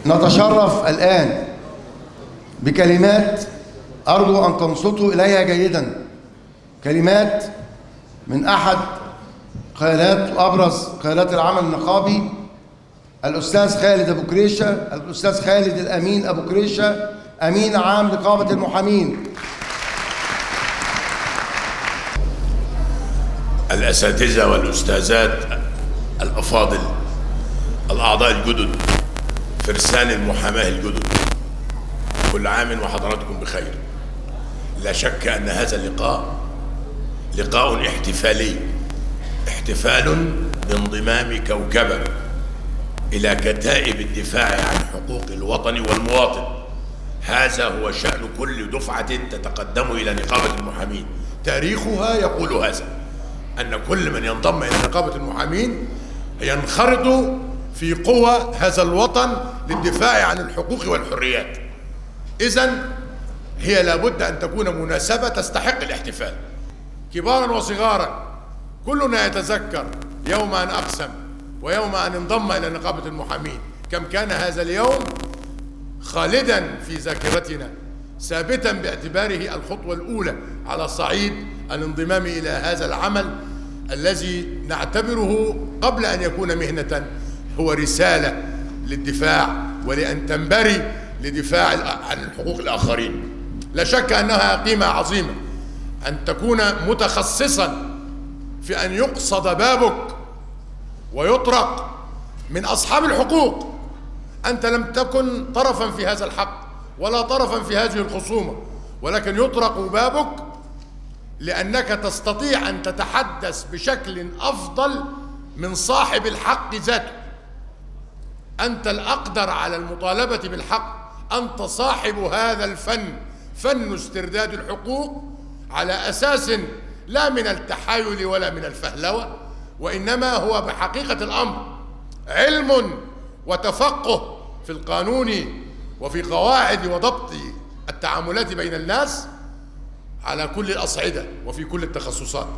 نتشرف الآن بكلمات أرجو أن تنصتوا إليها جيدا، كلمات من أحد قيادات وأبرز قيادات العمل النقابي، الأستاذ خالد أبو كريشة، الأستاذ خالد الأمين أبو كريشة، أمين عام نقابة المحامين. الأساتذة والأستاذات الأفاضل، الأعضاء الجدد، فرسان المحاماة الجدد، كل عام وحضراتكم بخير. لا شك أن هذا اللقاء لقاء احتفالي، احتفال بانضمام كوكبة إلى كتائب الدفاع عن حقوق الوطن والمواطن. هذا هو شأن كل دفعة تتقدم إلى نقابة المحامين. تاريخها يقول هذا، أن كل من ينضم إلى نقابة المحامين ينخرط في قوى هذا الوطن للدفاع عن الحقوق والحريات. إذن هي لابد أن تكون مناسبة تستحق الاحتفال. كبارا وصغارا كلنا يتذكر يوم أن أقسم ويوم أن انضم إلى نقابة المحامين. كم كان هذا اليوم خالدا في ذاكرتنا، ثابتا باعتباره الخطوة الأولى على صعيد الانضمام إلى هذا العمل الذي نعتبره قبل أن يكون مهنة هو رسالة للدفاع ولأن تنبري لدفاع عن حقوق الآخرين. لا شك أنها قيمة عظيمة أن تكون متخصصا في أن يقصد بابك ويطرق من أصحاب الحقوق. أنت لم تكن طرفا في هذا الحق ولا طرفا في هذه الخصومة، ولكن يطرق بابك لأنك تستطيع أن تتحدث بشكل أفضل من صاحب الحق ذاته. أنت الأقدر على المطالبة بالحق، أنت صاحب هذا الفن، فن استرداد الحقوق على أساس لا من التحايل ولا من الفهلوة، وإنما هو بحقيقة الأمر علم وتفقه في القانون وفي قواعد وضبط التعاملات بين الناس على كل الأصعدة وفي كل التخصصات،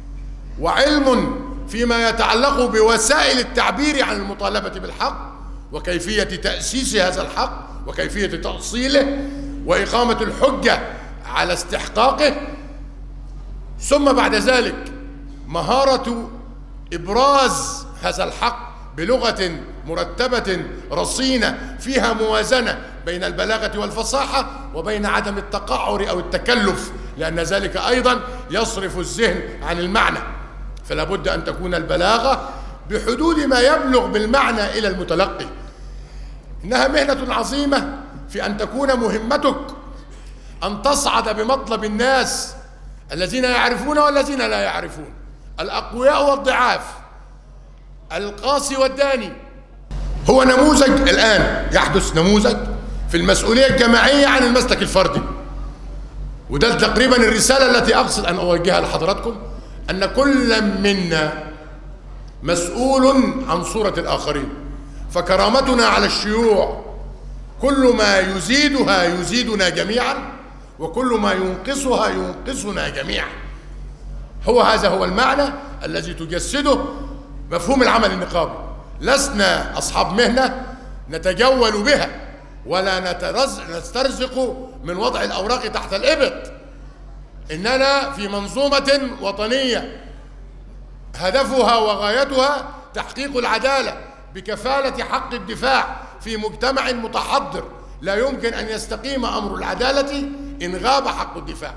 وعلم فيما يتعلق بوسائل التعبير عن المطالبة بالحق وكيفية تأسيس هذا الحق وكيفية تأصيله وإقامة الحجة على استحقاقه، ثم بعد ذلك مهارة إبراز هذا الحق بلغة مرتبة رصينة فيها موازنة بين البلاغة والفصاحة وبين عدم التقعر أو التكلف، لأن ذلك أيضا يصرف الذهن عن المعنى. فلا بد أن تكون البلاغة بحدود ما يبلغ بالمعنى إلى المتلقي. إنها مهنة عظيمة في أن تكون مهمتك أن تصعد بمطلب الناس الذين يعرفون والذين لا يعرفون، الأقوياء والضعاف، القاسي والداني. هو نموذج الآن يحدث نموذج في المسؤولية الجماعية عن المسلك الفردي، وده تقريبا الرسالة التي أقصد أن أوجهها لحضراتكم، أن كل منا مسؤول عن صورة الآخرين، فكرامتنا على الشيوع كل ما يزيدها يزيدنا جميعا، وكل ما ينقصها ينقصنا جميعا. هذا هو المعنى الذي تجسده مفهوم العمل النقابي. لسنا أصحاب مهنة نتجول بها ولا نسترزق من وضع الأوراق تحت الإبط، إننا في منظومة وطنية هدفها وغايتها تحقيق العدالة بكفالة حق الدفاع في مجتمع متحضر. لا يمكن أن يستقيم أمر العدالة إن غاب حق الدفاع.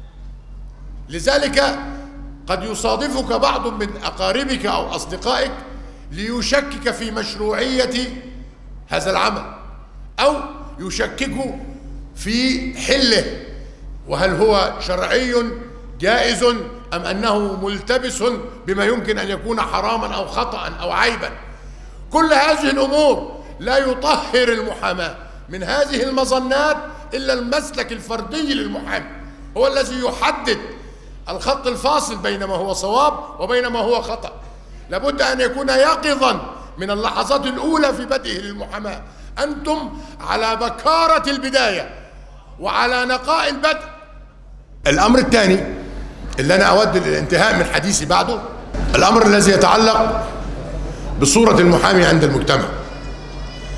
لذلك قد يصادفك بعض من أقاربك أو أصدقائك ليشكك في مشروعية هذا العمل، أو يشكك في حله، وهل هو شرعي جائز أم أنه ملتبس بما يمكن أن يكون حراما أو خطأ أو عيبا. كل هذه الأمور لا يطهر المحاماة من هذه المظنات إلا المسلك الفردي للمحامي، هو الذي يحدد الخط الفاصل بين ما هو صواب وبين ما هو خطأ. لابد أن يكون يقظا من اللحظات الأولى في بدئه للمحاماة. أنتم على بكارة البداية وعلى نقاء البدء. الأمر الثاني اللي أنا أود الانتهاء من حديثي بعده، الأمر الذي يتعلق بصورة المحامي عند المجتمع.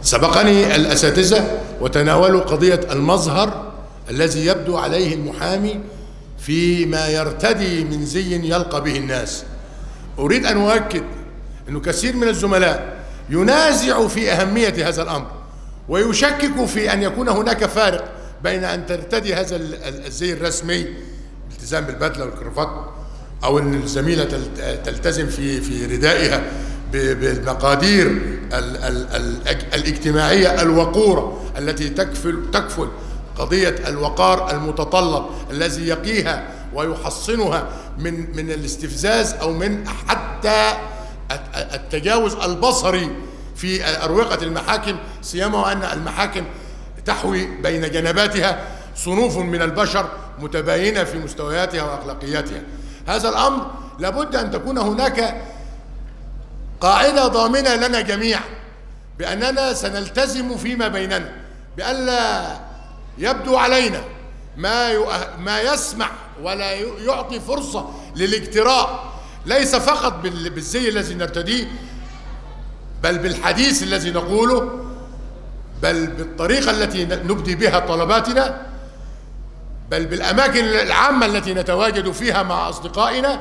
سبقني الأساتذة وتناولوا قضية المظهر الذي يبدو عليه المحامي فيما يرتدي من زي يلقى به الناس. أريد أن أؤكد أنه كثير من الزملاء ينازع في أهمية هذا الأمر ويشكك في أن يكون هناك فارق بين أن ترتدي هذا الزي الرسمي الالتزام بالبدلة والكرافات، أو أن الزميلة تلتزم في ردائها بالمقادير الاجتماعية الوقورة التي تكفل قضية الوقار المتطلب الذي يقيها ويحصنها من الاستفزاز أو من حتى التجاوز البصري في أروقة المحاكم، سيما وأن المحاكم تحوي بين جنباتها صنوف من البشر متباينة في مستوياتها وأخلاقياتها. هذا الأمر لابد أن تكون هناك قاعدة ضامنة لنا جميعا بأننا سنلتزم فيما بيننا، بألا يبدو علينا ما يسمح ولا يعطي فرصة للاجتراء، ليس فقط بالزي الذي نرتديه، بل بالحديث الذي نقوله، بل بالطريقة التي نبدي بها طلباتنا، بل بالأماكن العامة التي نتواجد فيها مع أصدقائنا،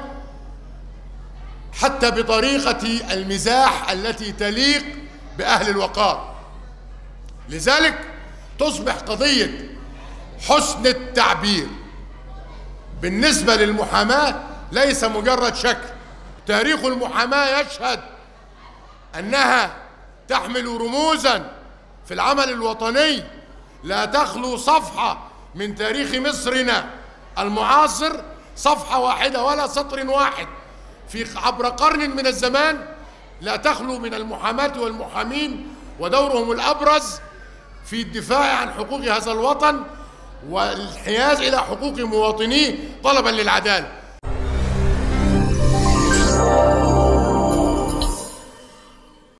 حتى بطريقة المزاح التي تليق بأهل الوقار. لذلك تصبح قضية حسن التعبير بالنسبة للمحاماة ليس مجرد شكل. تاريخ المحاماة يشهد أنها تحمل رموزا في العمل الوطني لا تخلو صفحة من تاريخ مصرنا المعاصر، صفحة واحدة ولا سطر واحد في عبر قرن من الزمان لا تخلو من المحاماة والمحامين ودورهم الأبرز في الدفاع عن حقوق هذا الوطن والانحياز إلى حقوق مواطنيه طلبا للعدالة.